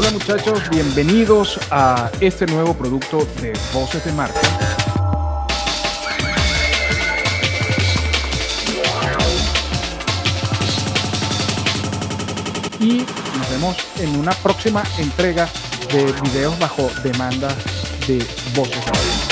Hola muchachos, bienvenidos a este nuevo producto de Voces de Marca. Y nos vemos en una próxima entrega de videos bajo demanda de Voces de Marca.